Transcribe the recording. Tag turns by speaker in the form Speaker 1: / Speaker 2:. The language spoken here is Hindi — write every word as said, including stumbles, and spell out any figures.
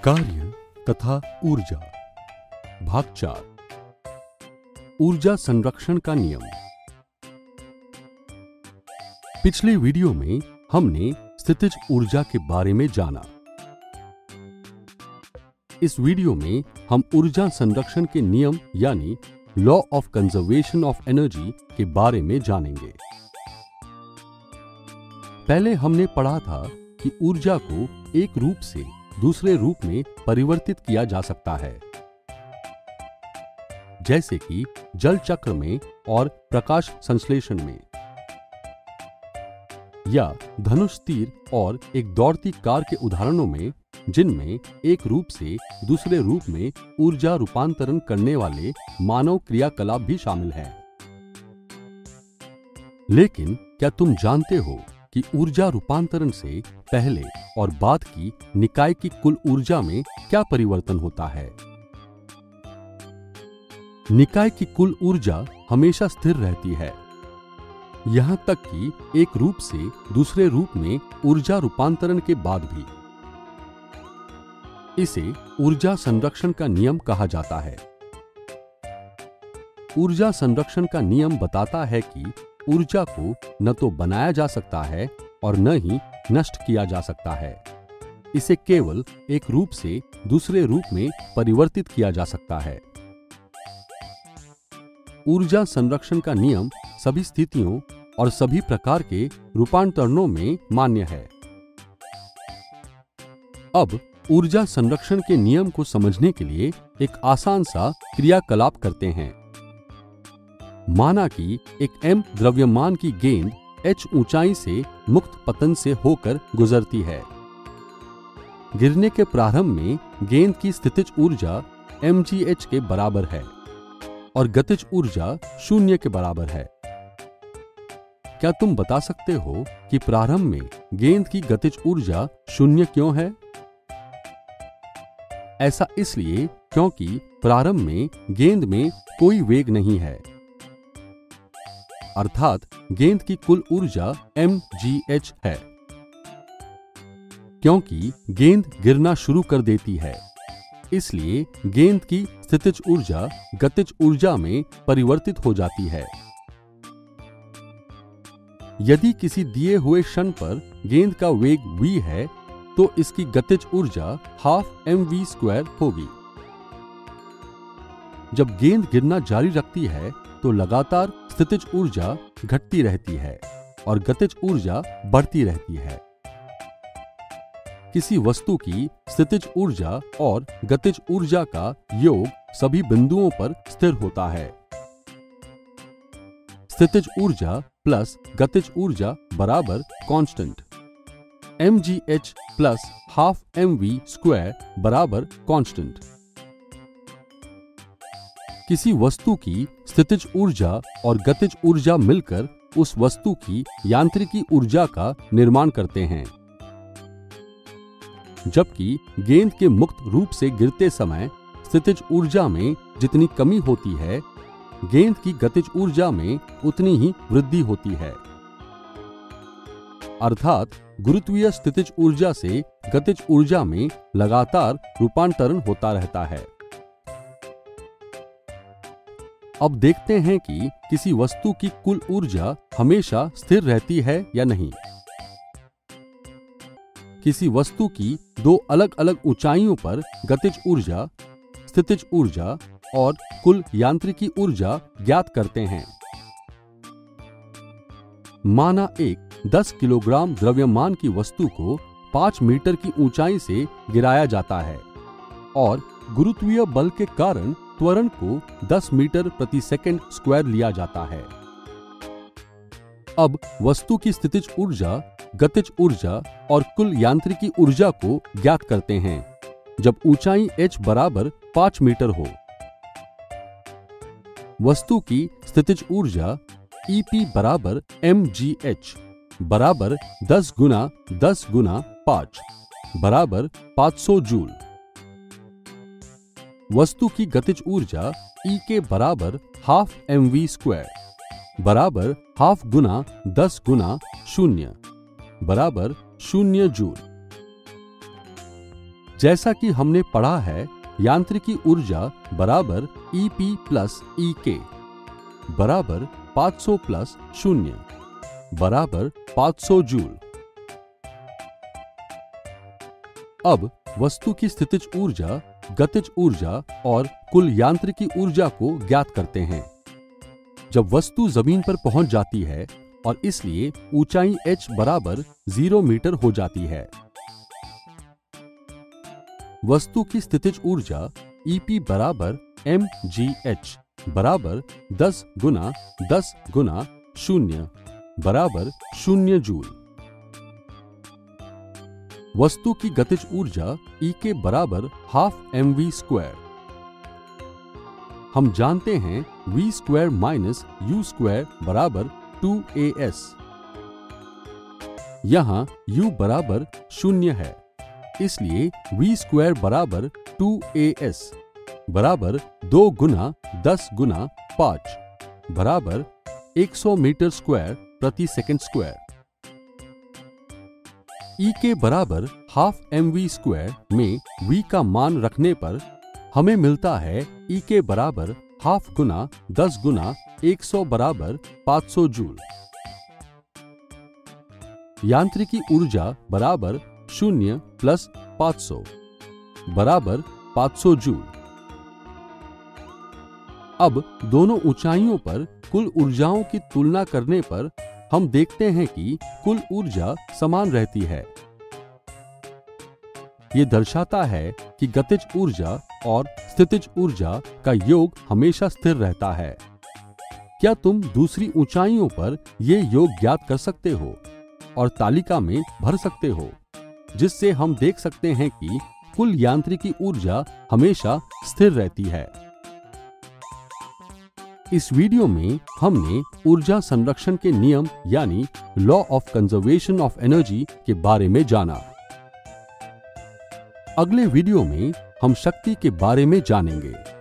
Speaker 1: कार्य तथा ऊर्जा। भाग चार, ऊर्जा संरक्षण का नियम। पिछले वीडियो में हमने स्थितिज ऊर्जा के बारे में जाना। इस वीडियो में हम ऊर्जा संरक्षण के नियम यानी law of conservation of energy के बारे में जानेंगे। पहले हमने पढ़ा था कि ऊर्जा को एक रूप से दूसरे रूप में परिवर्तित किया जा सकता है, जैसे कि जल चक्र में और प्रकाश संश्लेषण में, या धनुष तीर और एक दौड़ती कार के उदाहरणों में, जिनमें एक रूप से दूसरे रूप में ऊर्जा रूपांतरण करने वाले मानव क्रियाकलाप भी शामिल हैं। लेकिन क्या तुम जानते हो कि ऊर्जा रूपांतरण से पहले और बाद की निकाय की कुल ऊर्जा में क्या परिवर्तन होता है? निकाय की कुल ऊर्जा हमेशा स्थिर रहती है, यहां तक कि एक रूप से दूसरे रूप में ऊर्जा रूपांतरण के बाद भी। इसे ऊर्जा संरक्षण का नियम कहा जाता है। ऊर्जा संरक्षण का नियम बताता है कि ऊर्जा को न तो बनाया जा सकता है और न ही नष्ट किया जा सकता है। इसे केवल एक रूप से दूसरे रूप में परिवर्तित किया जा सकता है। ऊर्जा संरक्षण का नियम सभी स्थितियों और सभी प्रकार के रूपांतरणों में मान्य है। अब ऊर्जा संरक्षण के नियम को समझने के लिए एक आसान सा क्रियाकलाप करते हैं। माना कि एक m द्रव्यमान की गेंद h ऊंचाई से मुक्त पतन से होकर गुजरती है। गिरने के प्रारंभ में गेंद की स्थितिज ऊर्जा mgh के बराबर है और गतिज ऊर्जा शून्य के बराबर है। क्या तुम बता सकते हो कि प्रारंभ में गेंद की गतिज ऊर्जा शून्य क्यों है? ऐसा इसलिए क्योंकि प्रारंभ में गेंद में कोई वेग नहीं है, अर्थात गेंद की कुल ऊर्जा mgh है। क्योंकि गेंद गिरना शुरू कर देती है, इसलिए गेंद की स्थितिज ऊर्जा गतिज ऊर्जा में परिवर्तित हो जाती है। यदि किसी दिए हुए क्षण पर गेंद का वेग v है, तो इसकी गतिज ऊर्जा हाफ एम वी स्क्वायर होगी। जब गेंद गिरना जारी रखती है तो लगातार स्थितिज ऊर्जा घटती रहती है और गतिज ऊर्जा बढ़ती रहती है। किसी वस्तु की स्थितिज ऊर्जा और गतिज ऊर्जा का योग सभी बिंदुओं पर स्थिर होता है। स्थितिज ऊर्जा प्लस गतिज ऊर्जा बराबर constant. mgh plus half M V square बराबर कांस्टेंट। किसी वस्तु की स्थितिज ऊर्जा और गतिज ऊर्जा मिलकर उस वस्तु की यांत्रिकी ऊर्जा का निर्माण करते हैं। जबकि गेंद के मुक्त रूप से गिरते समय स्थितिज ऊर्जा में जितनी कमी होती है, गेंद की गतिज ऊर्जा में उतनी ही वृद्धि होती है। अर्थात गुरुत्वीय स्थितिज ऊर्जा से गतिज ऊर्जा में लगातार रूपांतरण होता रहता है। अब देखते हैं कि किसी वस्तु की कुल ऊर्जा हमेशा स्थिर रहती है या नहीं। किसी वस्तु की दो अलग अलग ऊंचाइयों पर गतिज ऊर्जा, स्थितिज ऊर्जा और कुल यांत्रिकी ऊर्जा ज्ञात करते हैं। माना एक दस किलोग्राम द्रव्यमान की वस्तु को पाँच मीटर की ऊंचाई से गिराया जाता है और गुरुत्वीय बल के कारण त्वरण को दस मीटर प्रति सेकंड स्क्वायर लिया जाता है। अब वस्तु की स्थितिज ऊर्जा, गतिज ऊर्जा और कुल यांत्रिकी ऊर्जा को ज्ञात करते हैं जब ऊंचाई h बराबर पाँच मीटर हो। वस्तु की स्थितिज ऊर्जा Ep बराबर mgh बराबर दस गुना दस गुना पाँच बराबर पाँच सौ जूल। वस्तु की गतिज ऊर्जा E के बराबर हाफ एम वी स्क्वायर बराबर हाफ गुना दस गुना शून्य बराबर शून्य जूल। जैसा कि हमने पढ़ा है, यांत्रिकी ऊर्जा बराबर ई पी प्लस ई के बराबर पाँच सौ प्लस शून्य बराबर पाँच सौ जूल। अब वस्तु की स्थितिज ऊर्जा, गतिज ऊर्जा और कुल यांत्रिकी ऊर्जा को ज्ञात करते हैं। जब वस्तु जमीन पर पहुंच जाती है और इसलिए ऊंचाई h बराबर जीरो मीटर हो जाती है। वस्तु की स्थितिज ऊर्जा Ep बराबर एम जी एच बराबर दस गुना दस गुना शून्य बराबर शून्य जूल। वस्तु की गतिज ऊर्जा E के बराबर हाफ एम वी स्क्वायर। हम जानते हैं v square minus U square बराबर टू ए एस। यहाँ u बराबर शून्य है, इसलिए v स्क्वायर बराबर टू ए एस बराबर दो गुना दस गुना पाँच बराबर एक सौ मीटर स्क्वायर प्रति सेकंड स्क्वायर। E के बराबर हाफ एम वी स्क्वायर में v का मान रखने पर हमें मिलता है E के बराबर हाफ गुना दस गुना एक सौ बराबर पाँच सौ जूल। यांत्रिकी ऊर्जा बराबर शून्य प्लस पाँच सौ बराबर पाँच सौ जूल। अब दोनों ऊंचाइयों पर कुल ऊर्जाओं की तुलना करने पर हम देखते हैं कि कुल ऊर्जा समान रहती है। ये दर्शाता है कि गतिज ऊर्जा और स्थितिज ऊर्जा का योग हमेशा स्थिर रहता है। क्या तुम दूसरी ऊंचाइयों पर ये योग ज्ञात कर सकते हो और तालिका में भर सकते हो, जिससे हम देख सकते हैं कि कुल यांत्रिकी ऊर्जा हमेशा स्थिर रहती है। इस वीडियो में हमने ऊर्जा संरक्षण के नियम यानी law of conservation of energy के बारे में जाना। अगले वीडियो में हम शक्ति के बारे में जानेंगे।